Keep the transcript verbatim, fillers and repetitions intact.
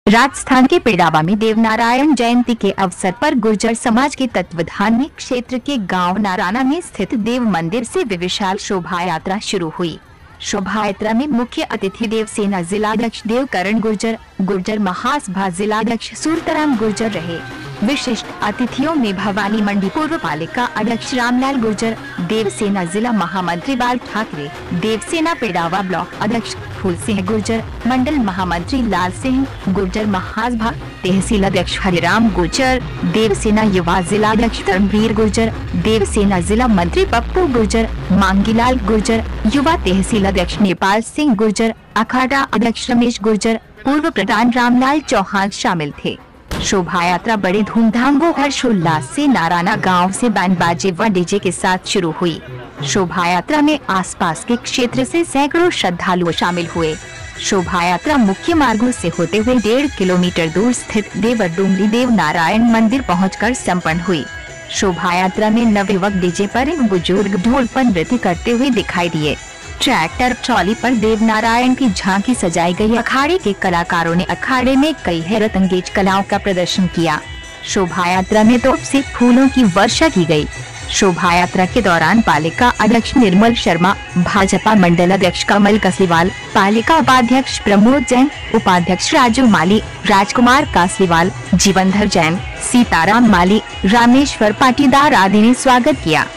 राजस्थान के पिड़ावा में देवनारायण जयंती के अवसर पर गुर्जर समाज के तत्वाधान में क्षेत्र के गांव नाराना में स्थित देव मंदिर से विशाल शोभा यात्रा शुरू हुई। शोभा यात्रा में मुख्य अतिथि देवसेना जिलाध्यक्ष देवकरण गुर्जर, गुर्जर महासभा जिलाध्यक्ष सूरतराम गुर्जर रहे। विशिष्ट अतिथियों में भवानी मंडी पूर्व पालिका अध्यक्ष रामलाल गुर्जर, देवसेना जिला महामंत्री बाल ठाकरे, देवसेना पिड़ावा ब्लॉक अध्यक्ष फूल सिंह गुर्जर, मंडल महामंत्री लाल सिंह गुर्जर महासभा, तहसील अध्यक्ष हरिराम गुर्जर, देवसेना युवा जिलाध्यक्ष धर्मवीर गुर्जर, देवसेना जिला मंत्री पप्पू गुर्जर, मांगीलाल गुर्जर, युवा तहसील अध्यक्ष नेपाल सिंह गुर्जर, अखाड़ा अध्यक्ष रमेश गुर्जर, पूर्व प्रधान रामलाल चौहान शामिल थे। शोभा यात्रा बड़े धूमधाम व हर्षोल्लास से नाराना गांव से बैंड बाजे व डीजे के साथ शुरू हुई। शोभा यात्रा में आसपास के क्षेत्र से सैकड़ों श्रद्धालु शामिल हुए। शोभा यात्रा मुख्य मार्गों से होते हुए डेढ़ किलोमीटर दूर स्थित देवरडुमरी देव नारायण मंदिर पहुंचकर संपन्न हुई। शोभा यात्रा में नवयुवक डीजे पर एक बुजुर्ग ढोल पर नृत्य करते हुए दिखाई दिए। ट्रैक्टर ट्रॉली पर देव नारायण की झांकी सजाई गई। अखाड़े के कलाकारों ने अखाड़े में कई हैरत अंगेज कलाओं का प्रदर्शन किया। शोभा यात्रा में तोप से फूलों की वर्षा की गई। शोभा यात्रा के दौरान पालिका अध्यक्ष निर्मल शर्मा, भाजपा मंडल अध्यक्ष कमल कसीवाल, पालिका उपाध्यक्ष प्रमोद जैन, उपाध्यक्ष राजू माली, राजकुमार कासीवाल, जीवनधर जैन, सीताराम माली, रामेश्वर पाटीदार आदि ने स्वागत किया।